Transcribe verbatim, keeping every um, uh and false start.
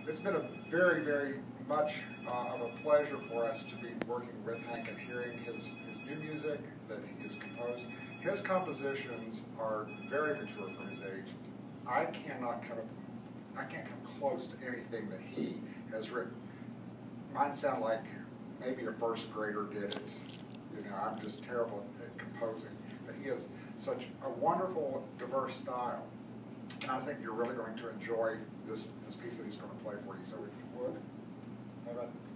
it's been a very, very much uh, of a pleasure for us to be working with Hank and hearing his, his new music that he has composed. His compositions are very mature for his age. I cannot come, I can't come close to anything that he has written. Mine sound like maybe a first grader did it. You know, I'm just terrible at composing. But he has such a wonderful, diverse style. And I think you're really going to enjoy this, this piece that he's going to play for you. So if you would, how about